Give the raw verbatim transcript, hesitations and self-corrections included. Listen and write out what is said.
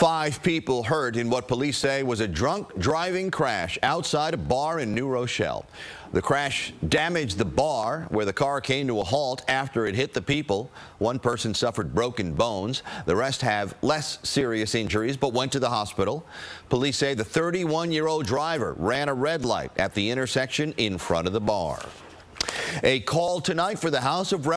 Five people hurt in what police say was a drunk driving crash outside a bar in New Rochelle. The crash damaged the bar, where the car came to a halt after it hit the people. One person suffered broken bones. The rest have less serious injuries but went to the hospital. Police say the thirty-one-year-old driver ran a red light at the intersection in front of the bar. A call tonight for the House of Representatives.